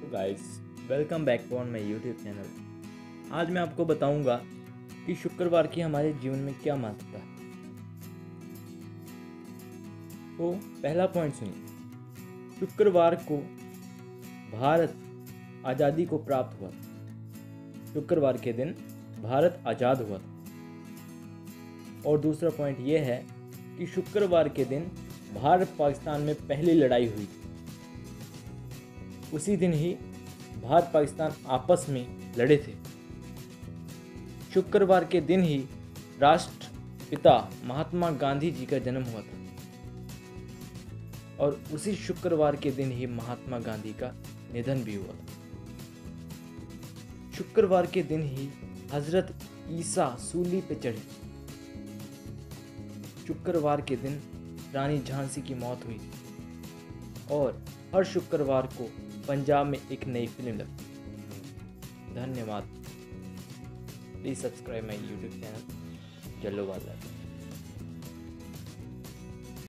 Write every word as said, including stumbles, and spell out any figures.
Guys, welcome back to on my YouTube channel. आज मैं आपको बताऊंगा कि शुक्रवार की हमारे जीवन में क्या महत्वता है। तो पहला पॉइंट सुनिए। शुक्रवार को भारत आज़ादी को प्राप्त हुआ था। शुक्रवार के दिन भारत आज़ाद हुआ था। और दूसरा पॉइंट ये है कि शुक्रवार के दिन भारत पाकिस्तान में पहली लड़ाई हुई थी। उसी दिन ही भारत पाकिस्तान आपस में लड़े थे। शुक्रवार के दिन ही राष्ट्रपिता महात्मा गांधी जी का जन्म हुआ था और उसी शुक्रवार के दिन ही महात्मा गांधी का निधन भी हुआ था। शुक्रवार के दिन ही हजरत ईसा सूली पे चढ़े। शुक्रवार के दिन रानी झांसी की मौत हुई और हर शुक्रवार को पंजाब में एक नई फिल्म लगती है। धन्यवाद। Please subscribe my YouTube channel जल्लो वाला।